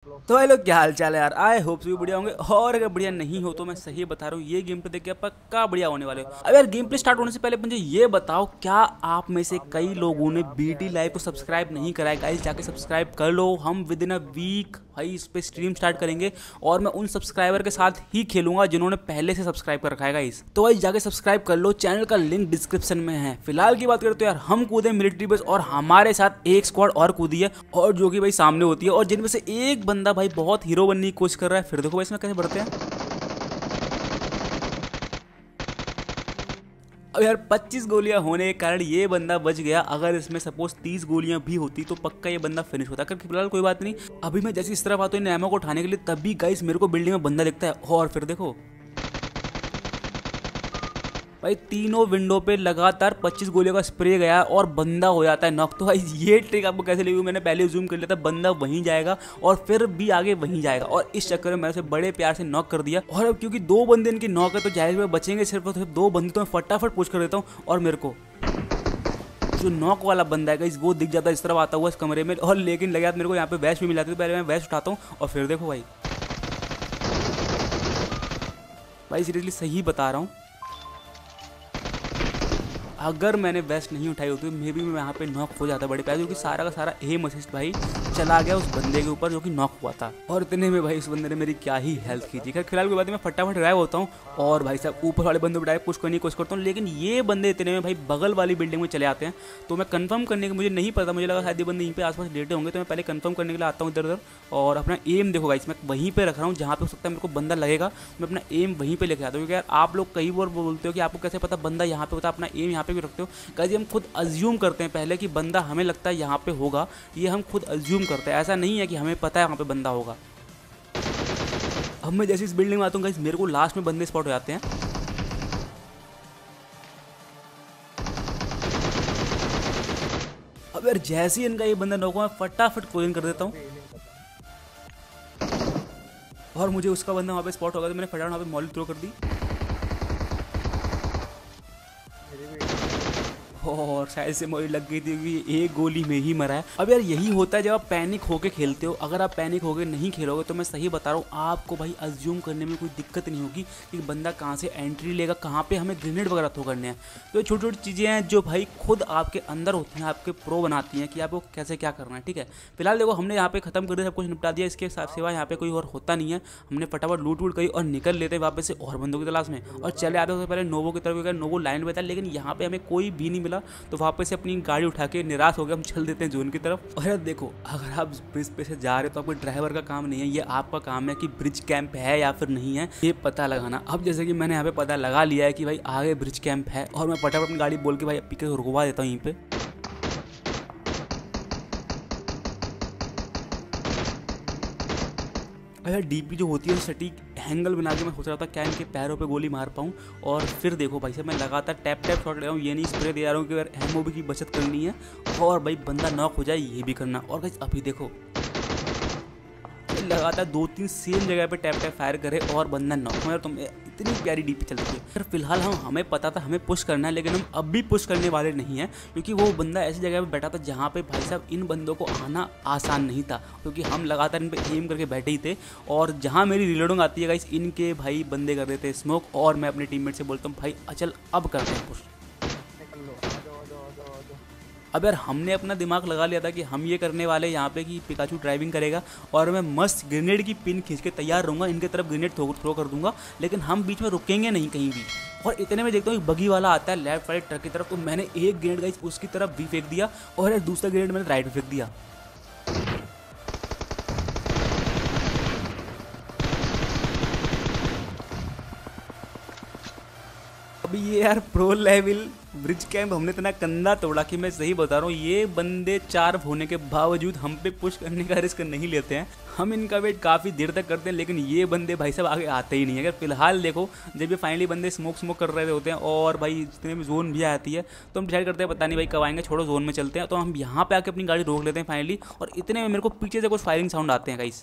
तो भाई लोग क्या हाल चाल है यार। आई होप सभी बढ़िया होंगे, और अगर बढ़िया नहीं हो तो मैं सही बता रहा हूँ, ये गेम प्ले देख के पक्का बढ़िया होने वाले हो। अब यार गेम प्ले स्टार्ट होने से पहले मुझे ये बताओ, क्या आप में से कई लोगों ने बीटी लाइव को सब्सक्राइब नहीं करा है? गाइस जाके सब्सक्राइब कर लो। हम विद इन अ वीक भाई इस पे स्ट्रीम स्टार्ट करेंगे, और मैं उन सब्सक्राइबर के साथ ही खेलूंगा जिन्होंने पहले से सब्सक्राइब कर रखा है गाइस। तो भाई जाके सब्सक्राइब कर लो, चैनल का लिंक डिस्क्रिप्शन में है। फिलहाल की बात करें तो यार हम कूदे मिलिट्री बेस, और हमारे साथ एक स्क्वाड और कूदी है, और जो कि भाई सामने होती है, और जिनमें से एक बंदा भाई बहुत हीरो बनने की कोशिश कर रहा है। फिर देखो भाई इसमें कैसे बढ़ते हैं। अब यार 25 गोलियां होने के कारण ये बंदा बच गया। अगर इसमें सपोज 30 गोलियां भी होती तो पक्का ये बंदा फिनिश होता। क्योंकि फिलहाल कोई बात नहीं, अभी मैं जैसे इस तरफ आता हूँ इन एमो को उठाने के लिए, तभी गाइस मेरे को बिल्डिंग में बंदा दिखता है। और फिर देखो भाई तीनों विंडो पे लगातार 25 गोलियों का स्प्रे गया और बंदा हो जाता है नॉक। तो भाई ये ट्रिक आपको कैसे लगी? मैंने पहले जूम कर लिया था, बंदा वहीं जाएगा और फिर भी आगे वहीं जाएगा, और इस चक्कर में मैंने उसे बड़े प्यार से नॉक कर दिया। और अब क्योंकि दो बंदे इनकी नॉक है तो जाहिर में बचेंगे सिर्फ और सिर्फ दो बंदे, तो मैं फटाफट पुश कर देता हूँ। और मेरे को जो नॉक वाला बंदा है गाइस वो दिख जाता है इस तरफ आता हुआ इस कमरे में। और लेकिन लगे मेरे को यहाँ पे वैश भी मिला था, तो पहले मैं वैश उठाता हूँ। और फिर देखो भाई सीरियसली सही बता रहा हूँ, अगर मैंने वेस्ट नहीं उठाई होती तो मे बी मैं यहाँ पे नॉक हो जाता बड़े प्यार, क्योंकि सारा का सारा एम असिस्ट भाई चला गया उस बंदे के ऊपर जो कि नॉक हुआ था। और इतने में भाई उस बंदे ने मेरी क्या ही हेल्थ खींची। खैर फिलहाल की बात है, मैं फटाफट ड्राइव होता हूँ और भाई साहब ऊपर वाले बंदे ड्राइव पुश करने की कोशिश करता हूँ, लेकिन ये बंदे इतने में भाई बगल वाली बिल्डिंग में चले आते हैं। तो मैं कंफर्म करने के, मुझे नहीं पता, मुझे लगा शायद ये बंदे यहीं पे आसपास लेटे होंगे, तो मैं पहले कंफर्म करने के लिए आता हूँ इधर उधर। और अपना एम देखो गाइस मैं वहीं पे रख रहा हूँ जहाँ पे हो सकता है मेरे को बंदा लगेगा। मैं अपना एम वहीं पे लेके आता हूँ, क्योंकि यार आप लोग कई बार बोलते हो कि आपको कैसे पता बंदा यहाँ पे होता है, अपना एम यहाँ पे भी रखते हो। गाइस हम खुद अज्यूम करते हैं पहले कि बंदा हमें लगता है यहाँ पे होगा, ये हम खुद अज्यूम करते हैं, ऐसा नहीं है कि हमें पता है यहाँ पे बंदा होगा। अब मैं जैसे इस बिल्डिंग में आता हूँ गाइस, मेरे को लास्ट में बंदे स्पॉट हो जाते हैं। अब यार जैसे ही इनका ये बंदा नौका, मैं फटाफट क्लोजिंग कर देता हूँ, और मुझे उसका बंदा वहाँ पे स्पॉट होगा, तो मैंने फटाफट वहाँ पे मॉली थ्रो कर दी, और शायद से मोरी लग गई थी क्योंकि एक गोली में ही मरा है। अब यार यही होता है जब आप पैनिक होके खेलते हो। अगर आप पैनिक होके नहीं खेलोगे तो मैं सही बता रहा हूँ, आपको भाई अज्यूम करने में कोई दिक्कत नहीं होगी कि बंदा कहाँ से एंट्री लेगा, कहाँ पे हमें ग्रेनेड वगैरह थ्रो करने हैं। तो ये छोटी छोटी चीज़ें हैं जो भाई खुद आपके अंदर होती हैं, आपके प्रो बनाती हैं कि आपको कैसे क्या करना है। ठीक है फिलहाल देखो हमने यहाँ पे खत्म कर दिया, सब कुछ निपटा दिया, इसके सिवा यहाँ पे कोई और होता नहीं है। हमने फटाफट लूट वूट करी और निकल लेते हैं वापस से और बंदों की तलाश में, और चले आते हैं पहले नोवो की तरफ, क्योंकि नोवो लाइन में था, लेकिन यहाँ पे हमें कोई भी नहीं मिला। तो वापस से अपनी गाड़ी उठा के निराश हो गए हम चल देते हैं जोन की तरफ। और यार देखो अगर आप ब्रिज पे से जा रहे हो तो आपको ड्राइवर का काम नहीं है, ये आपका काम है कि ब्रिज कैंप है या फिर नहीं है ये पता लगाना। अब जैसे कि मैंने यहाँ पे पता लगा लिया है कि भाई आगे ब्रिज कैंप है, और मैं फटाफट अपनी गाड़ी बोल के भाई पीके रुकवा देता हूँ यहीं पे। अगर डीपी जो होती है तो सटीक एंगल बना के मैं सोच रहा था क्या इनके पैरों पे गोली मार पाऊँ। और फिर देखो भाई साहब मैं लगातार टैप टैप शॉट ले रहा हूँ, ये नहीं स्प्रे दे रहा हूँ कि अगर एमओ की बचत करनी है और भाई बंदा नॉक हो जाए ये भी करना। और भाई अभी देखो लगातार 2-3 सेम जगह पे टैप टैप फायर करे और बंदा नॉक हो। तुम इतनी प्यारी डीपी चलती है। फिर फिलहाल हमें पता था हमें पुश करना है, लेकिन हम अब भी पुश करने वाले नहीं हैं, क्योंकि वो बंदा ऐसी जगह पे बैठा था जहाँ पे भाई साहब इन बंदों को आना आसान नहीं था, क्योंकि हम लगातार इन पे एम करके बैठे ही थे। और जहाँ मेरी रिलोडिंग आती है गाइस, इनके भाई बंदे कर देते स्मोक, और मैं अपने टीममेट से बोलता हूँ भाई अचल अब करते हैं पुश। अब यार हमने अपना दिमाग लगा लिया था कि हम ये करने वाले यहाँ पे कि पिकाचू ड्राइविंग करेगा और मैं मस्त ग्रेनेड की पिन खींच के तैयार रहूँगा, इनके तरफ ग्रेनेड थ्रो कर दूंगा, लेकिन हम बीच में रुकेंगे नहीं कहीं भी। और इतने में देखता हूँ बगी वाला आता है लेफ्ट वाले ट्रक की तरफ, तो मैंने एक ग्रेनेड गाइस उसकी तरफ भी फेंक दिया, और यार दूसरा ग्रेनेड मैंने राइट में फेंक दिया। अभी ये यार प्रो लेवल ब्रिज कैंप हमने इतना कंधा तोड़ा कि मैं सही बता रहा हूँ, ये बंदे 4 होने के बावजूद हम पे पुश करने का रिस्क नहीं लेते हैं। हम इनका वेट काफ़ी देर तक करते हैं, लेकिन ये बंदे भाई साहब आगे आते ही नहीं है। अगर फिलहाल देखो जब ये फाइनली बंदे स्मोक कर रहे होते हैं और भाई जितने भी जोन भी आती है, तो हम डिसाइड करते हैं पता नहीं भाई कब आएंगे, छोड़ो जोन में चलते हैं। तो हम यहाँ पे आके अपनी गाड़ी रोक लेते हैं फाइनली, और इतने में मेरे को पीछे से कुछ फायरिंग साउंड आते हैं गाइस।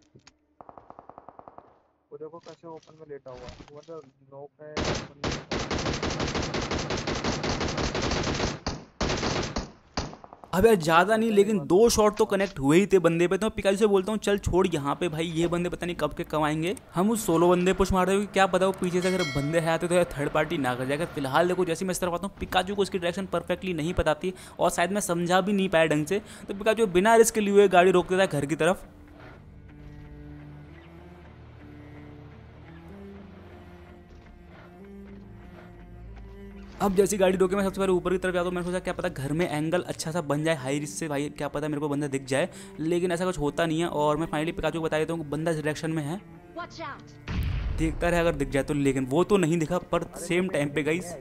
देखो कैसे ओपन में लेटा हुआ मतलब नोक है। अब यार ज़्यादा नहीं लेकिन 2 शॉट तो कनेक्ट हुए ही थे बंदे पे। तो मैं पिकाचू से बोलता हूँ चल छोड़ यहाँ पे भाई, ये बंदे पता नहीं कब के कब आएंगे। हम उस सोलो बंदे पुश मार रहे हो, क्या पता वो पीछे से अगर बंदे है आते तो यार थर्ड पार्टी ना कर जाएगा। फिलहाल देखो जैसे मैं इस तरफ आता हूँ, पिकाचू को इसकी डायरेक्शन परफेक्टली नहीं पता थी और शायद मैं समझा भी नहीं पाया ढंग से, तो पिकाचू बिना रिस्क लिए हुए गाड़ी रोक देता है घर की तरफ। अब जैसी गाड़ी रोके मैं सबसे पहले ऊपर की तरफ जाता हूँ। मैंने सोचा क्या पता घर में एंगल अच्छा सा बन जाए हाई रिस्क से भाई, क्या पता मेरे को बंदा दिख जाए, लेकिन ऐसा कुछ होता नहीं है। और मैं फाइनली पिकाचू को बता देता हूँ कि बंदा इस डायरेक्शन में है, देखता रहे अगर दिख जाए तो। लेकिन वो तो नहीं दिखा, पर सेम टाइम पे गाइस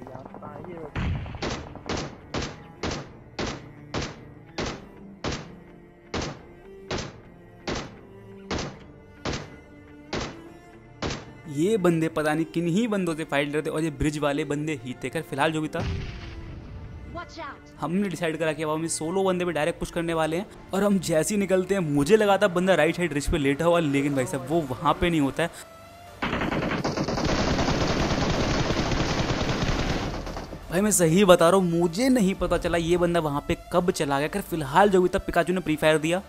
ये बंदे पता नहीं किन ही बंदों से फाइट करते और ये ब्रिज वाले बंदे ही थे। खैर फिलहाल जो भी था हमने डिसाइड करा कि अब हम इस सोलो बंदे पे डायरेक्ट पुश करने वाले हैं। और हम जैसे ही निकलते हैं मुझे लगा था बंदा राइट साइड रिच पे लेटा हुआ, लेकिन भाई साहब वो वहां पे नहीं होता है। भाई मैं सही बता रहा हूँ, मुझे नहीं पता चला ये बंदा वहां पे कब चला गया। खैर फिलहाल जो भी था पिकाचू ने प्री फायर दिया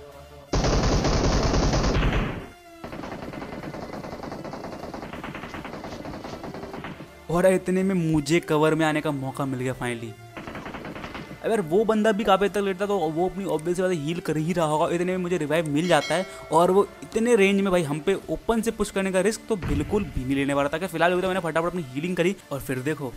और इतने में मुझे कवर में आने का मौका मिल गया फाइनली। अगर वो बंदा भी काफ़ी तक लेटा तो वो अपनी ऑब्वियस बात हील कर ही रहा होगा, इतने में मुझे रिवाइव मिल जाता है। और वो इतने रेंज में भाई हम पे ओपन से पुश करने का रिस्क तो बिल्कुल भी नहीं लेने वाला था। कि फिलहाल मैंने फटाफट अपनी हीलिंग करी और फिर देखो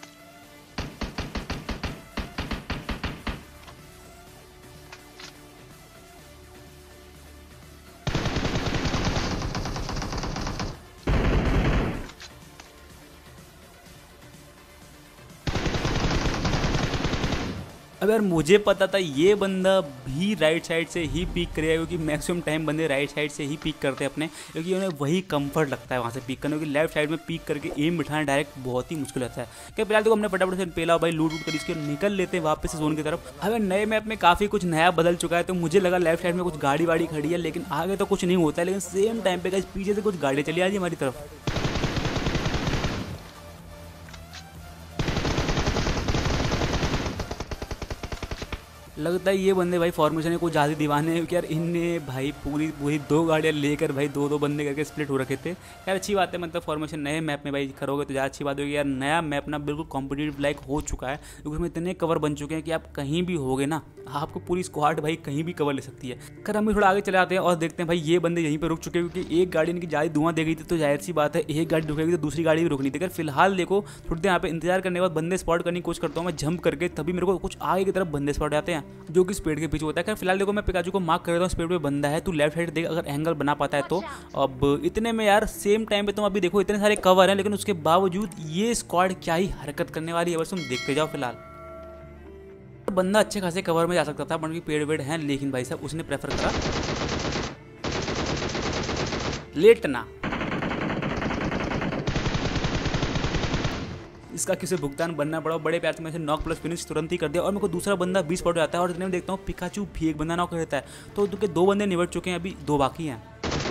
अब यार मुझे पता था ये बंदा भी राइट साइड से ही पीक करेगा, क्योंकि मैक्सिमम टाइम बंदे राइट साइड से ही पीक करते हैं अपने, क्योंकि उन्हें वही कंफर्ट लगता है वहाँ से पीक करने, क्योंकि लेफ्ट साइड में पीक करके एम बिठाना डायरेक्ट बहुत ही मुश्किल होता है। क्या फिलहाल तो हमने फटाफट से पहला भाई लूट कर इसके निकल लेते हैं वापस से जोन की तरफ। अब नए मैप में काफ़ी कुछ नया बदल चुका है, तो मुझे लगा लेफ्ट साइड में कुछ गाड़ी वाड़ी खड़ी है, लेकिन आगे तो कुछ नहीं होता है। लेकिन सेम टाइम पे पीछे से कुछ गाड़ी चली आ रही है हमारी तरफ। लगता है ये बंदे भाई फॉर्मेशन को ज़्यादा दीवाने हैं, यार इनने भाई पूरी पूरी 2 गाड़ियाँ लेकर भाई 2-2 बंदे करके स्प्लिट हो रखे थे। यार अच्छी बात है, मतलब फॉर्मेशन नए मैप में भाई करोगे तो ज़्यादा अच्छी बात होगी। यार नया मैप ना बिल्कुल कॉम्पिटिटिव लाइक हो चुका है, क्योंकि उसमें इतने कवर बन चुके हैं कि आप कहीं भी होगे ना, आपको पूरी स्क्वाड भाई कहीं भी कवर ले सकती है। खैर हम भी थोड़ा आगे चले आते हैं और देखते हैं भाई ये बंदे यहीं पर रुक चुके हैं, क्योंकि एक गाड़ी इनकी ज़्यादा धुआं दे गई थी, तो जाहिर सी बात है एक गाड़ी रुकेगी तो दूसरी गाड़ी भी रुकनी थी। फिलहाल देखो थोड़ी देर यहाँ पे इंतजार करने के बाद बंदे स्पॉट करने की कोशिश करता हूँ मैं जंप करके, तभी मेरे को कुछ आगे की तरफ बंदे स्पॉट आते हैं जो कि स्पीड के पीछे होता है। फिलहाल देखो मैं पिकाचू को मार्क कर देता हूँ, स्पीड पे बंदा है, तू लेफ्ट साइड देख अगर एंगल बना पाता है तो। अब इतने में यार सेम टाइम पे तुम अभी देखो इतने सारे कवर हैं, लेकिन उसके बावजूद ये स्क्वाड क्या ही हरकत करने वाली है, बस तुम देखते जाओ। फिलहाल बंदा अच्छे खासे कवर में जा सकता था, बल्कि पेड़ वेड़ हैं, लेकिन भाई साहब उसने प्रेफर करा लेटना। इसका किसी भुगतान बनना पड़ा, बड़े प्यार से मैं नॉक प्लस फिनिश तुरंत ही कर दिया और मेरे को दूसरा बंदा 20 स्पॉट जाता है। और इतने में देखता हूँ पिकाचू भी एक बंदा नॉक कर देता है, तो 2 बंदे निपट चुके हैं, अभी 2 बाकी हैं।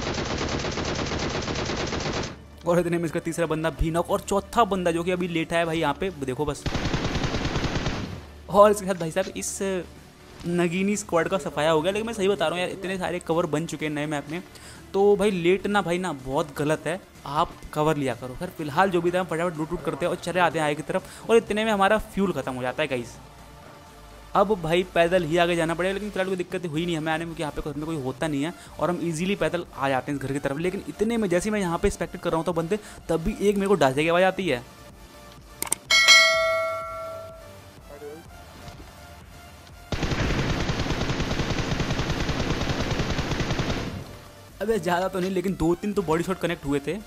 और इतने में इसका तीसरा बंदा भी नॉक और चौथा बंदा जो कि अभी लेटा है भाई यहाँ पे देखो बस। और इसके साथ भाई साहब इस नगीनी स्क्वाड का सफाया हो गया। लेकिन मैं सही बता रहा हूँ यार, इतने सारे कवर बन चुके हैं नए मैप में, तो भाई लेट ना भाई ना बहुत गलत है, आप कवर लिया करो। खैर फिलहाल जो भी था हम फटाफट लूट करते हैं और चले आते हैं आगे की तरफ, और इतने में हमारा फ्यूल खत्म हो जाता है गाइस। अब भाई पैदल ही आगे जाना पड़ेगा, लेकिन फिलहाल कोई दिक्कत हुई नहीं हमें आने में, यहाँ पे घर में कोई होता नहीं है और हम इजीली पैदल आ जाते हैं इस घर की तरफ। लेकिन इतने में जैसे मैं यहाँ पे एक्सपेक्टेड कर रहा हूँ तो बंदे, तभी एक मेरे को डांसे की आवाज़ आती है। अबे ज़्यादा तो नहीं, लेकिन 2-3 तो बॉडी शॉट कनेक्ट हुए थे।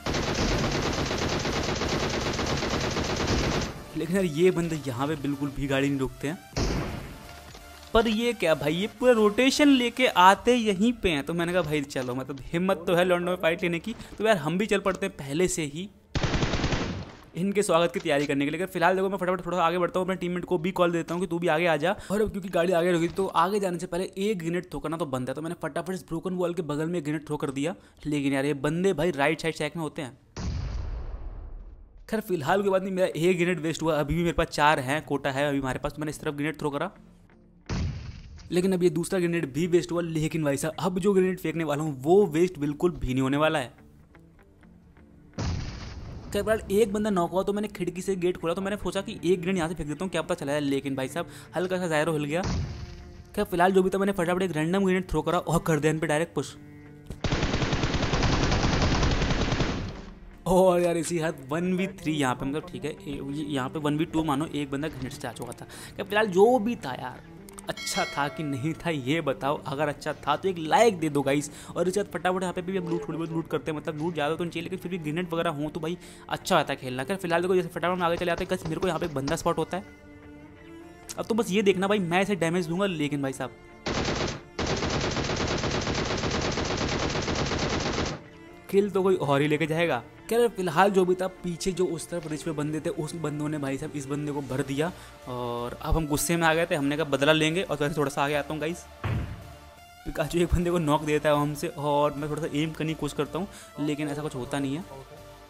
लेकिन यार ये बंदे यहाँ पे बिल्कुल भी गाड़ी नहीं रोकते हैं। पर ये क्या भाई, ये पूरा रोटेशन लेके आते यहीं पे हैं, तो मैंने कहा भाई चलो, मतलब हिम्मत तो है लॉन्डो में फाइट लेने की, तो यार हम भी चल पड़ते हैं पहले से ही इनके स्वागत की तैयारी करने के लिए। फिलहाल देखो मैं फटाफट थोड़ा आगे बढ़ता हूँ, अपने टीममेट को भी कॉल देता हूँ कि तू भी आगे आ जा। और अब क्योंकि गाड़ी आगे रुकी तो आगे जाने से पहले एक ग्रेनेड थ्रो करना तो बनता है, तो मैंने फटाफट इस ब्रोकन वॉल के बगल में ग्रेनेड थ्रो कर दिया। लेकिन यार ये बंदे भाई राइट साइड चेक में होते हैं। खैर फिलहाल के बाद नहीं, मेरा एक ग्रेनेड वेस्ट हुआ, अभी भी मेरे पास 4 हैं, कोटा है अभी हमारे पास, तो मैंने इस तरफ ग्रेनेड थ्रो करा लेकिन अब ये दूसरा ग्रेनेड भी वेस्ट हुआ, लेकिन भाई साहब अब जो ग्रेनेड फेंकने वाला हूँ वो वेस्ट बिल्कुल भी नहीं होने वाला है। कई बार एक बंदा नॉक हुआ तो मैंने खिड़की से गेट खोला तो मैंने सोचा कि एक ग्रेनेड यहाँ से फेंक देता हूँ, क्या पता चला है, लेकिन भाई साहब हल्का सा ज़ायरो हिल गया। क्या फिलहाल जो भी था मैंने फटाफट एक रैंडम ग्रेनेड थ्रो करा और कर दिया इन पे डायरेक्ट पुश। और यार इसी हद 1v3 यहाँ पे, मतलब ठीक है यहाँ पे 1v2 मानो, एक बंदा ग्रेनेड से आ चुका था। क्या फिलहाल जो भी था यार अच्छा था कि नहीं था ये बताओ। अगर अच्छा था तो एक लाइक दे दो गाइस, और इसके बाद फटाफट यहाँ पे भी हम लूट थोड़ी बहुत लूट करते हैं, मतलब लूट ज़्यादा तो नहीं चाहिए लेकिन फिर भी ग्रेनेड वगैरह हो तो भाई अच्छा आता है खेलना। क्या फिलहाल देखो जैसे फटाफट में आगे चले आते हैं, मेरे को यहाँ पे एक बंदा स्पॉट होता है। अब तो बस ये देखना भाई मैं इसे डैमेज दूंगा, लेकिन भाई साहब किल तो कोई और ही लेके जाएगा। क्या फिलहाल जो भी था पीछे जो उस तरफ रिच पे बंदे थे उस बंदों ने भाई साहब इस बंदे को भर दिया, और अब हम गुस्से में आ गए थे, हमने कहा बदला लेंगे। और वैसे थोड़ा सा आगे आता हूँ गाइस, पिकाचू एक बंदे को नॉक देता है हमसे और मैं थोड़ा सा एम करने की कोशिश करता हूँ लेकिन ऐसा कुछ होता नहीं है।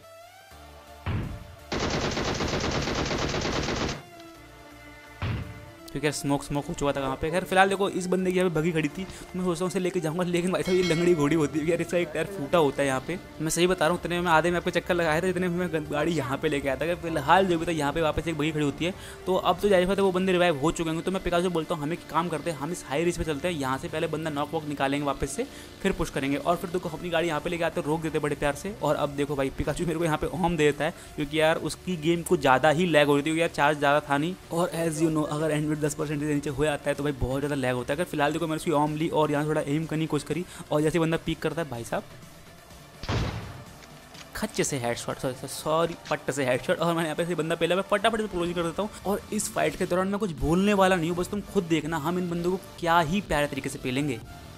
क्योंकि स्मोक हो चुका था वहाँ पे। खैर फिलहाल देखो इस बंदे की यहाँ पे बगी खड़ी थी, तो मैं सोचता हूँ उसे लेके जाऊँगा, लेकिन भाई साहब ये लंगड़ी घोड़ी होती है यार, इसका एक टायर फूटा होता है यहाँ पे। मैं सही बता रहा हूँ, इतने में आधे में आपको चक्कर लगाया था जितने में मैं गाड़ी यहाँ पे लेके आया था। फिलहाल जो भी था यहाँ पे वापस एक बगी खड़ी होती है, तो अब तो जाहिर बात है वो बंदे रिवाइव हो चुके हैं। तो मैं पिकाचू बोलता हूँ हमें काम करते हैं, हम इस हाई रिच पे चलते हैं, यहाँ से पहले बंदा नॉक वॉक निकालेंगे वापस से, फिर पुश करेंगे। और फिर देखो अपनी गाड़ी यहाँ पे लेके आते रोक देते बड़े प्यार से। और अब देखो भाई पिकाचू मेरे को यहाँ पे ओम दे देता है, क्योंकि यार उसकी गेम कुछ ज़्यादा ही लैग हो रही थी, क्योंकि यार चार्ज ज़्यादा था नहीं, और एज यू नो अगर एंड में 10% से नीचे हो जाता है तो भाई बहुत ज़्यादा लैग होता है। अगर फिलहाल देखो मैंने उसकी ओम ली और यहाँ थोड़ा एम करने की कोशिश करी, और जैसे बंदा पीक करता है भाई साहब खच्चे से हेडशॉट, सॉरी पट्ट से हेडशॉट, और मैंने यहाँ पे से बंदा पहले मैं फटाफट से क्लोजिंग कर देता हूँ। और इस फाइट के दौरान मैं कुछ बोलने वाला नहीं हूँ, बस तुम खुद देखना हम इन बंदों को क्या ही प्यारे तरीके से पेलेंगे।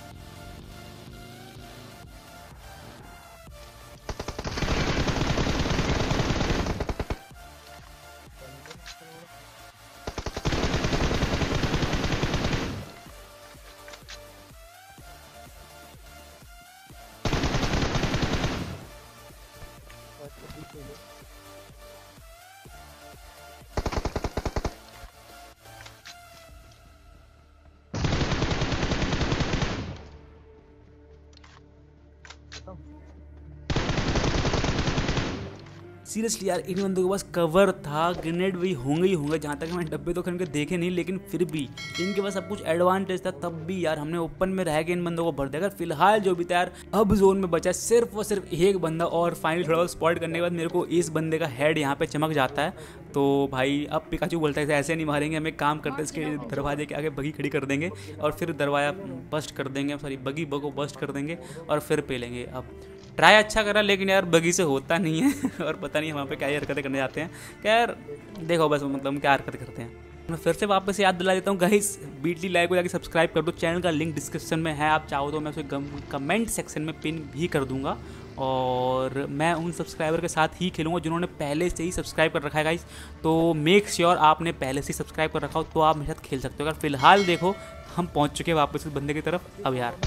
सीरियसली यार इन बंदों के पास कवर था, ग्रेनेड भी होंगे ही होंगे, जहाँ तक मैंने डब्बे तो खरीद के देखे नहीं, लेकिन फिर भी इनके पास सब कुछ एडवांटेज था, तब भी यार हमने ओपन में रह के इन बंदों को भर दिया। अगर फिलहाल जो भी था यार अब जोन में बचा सिर्फ और सिर्फ एक बंदा, और फाइनली थोड़ा बहुत स्पॉट करने के बाद मेरे को इस बंदे का हेड यहाँ पे चमक जाता है। तो भाई अब पिकाचू बोलता है ऐसे नहीं मारेंगे, हमें काम करते इसके दरवाजे के आगे बगी खड़ी कर देंगे और फिर दरवाजा बस्ट कर देंगे, सॉरी बगी को बस्ट कर देंगे और फिर पेलेंगे। अब ट्राई अच्छा करा लेकिन यार बगी से होता नहीं है और पता नहीं वहाँ पे क्या हरकतें करने जाते हैं। क्या यार देखो बस मतलब हम क्या हरकतें करते हैं। मैं फिर से वापस याद दिला देता हूँ गाइस, बीटली लाइव को जाके सब्सक्राइब कर दो, चैनल का लिंक डिस्क्रिप्शन में है, आप चाहो तो मैं उसे कमेंट सेक्शन में पिन भी कर दूंगा। और मैं उन सब्सक्राइबर के साथ ही खेलूंगा जिन्होंने पहले से ही सब्सक्राइब कर रखा है गाइस, तो मेक श्योर आपने पहले से ही सब्सक्राइब कर रखा हो तो आप मेरे साथ खेल सकते हो। अगर फिलहाल देखो हम पहुँच चुके हैं वापस उस बंदे की तरफ। अब यार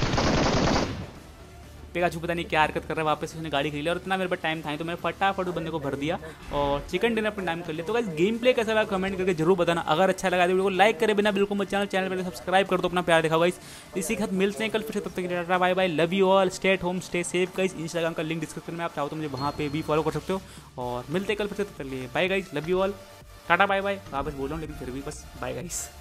पिकाचू पता नहीं क्या हरकत कर रहा है, वापस उसने गाड़ी खरीदी और इतना मेरे पास टाइम था तो मैं फटाफट उस बंदे को भर दिया और चिकन डिनर अपने टाइम कर लिया। तो गाइस गेम प्ले कैसा लगा कमेंट करके जरूर बताना। अगर अच्छा लगा तो वीडियो को लाइक करे बिना बिल्कुल मत चैनल पर सब्सक्राइब कर दो, अपना प्यार दिखाओ गाइस। इसी के साथ मिलते हैं कल फिर से, तब तक tata bye bye, love you all, stay at home, stay safe guys. Instagram का लिंक डिस्क्रिप्शन में, आप चाहो तो मुझे वहाँ पे भी फॉलो कर सकते हो। और मिलते हैं कल फिर से, तब तक लिए bye guys, love you all, tata bye bye. वापस बोल रहा हूँ लेकिन फिर भी बस बाय गाइस।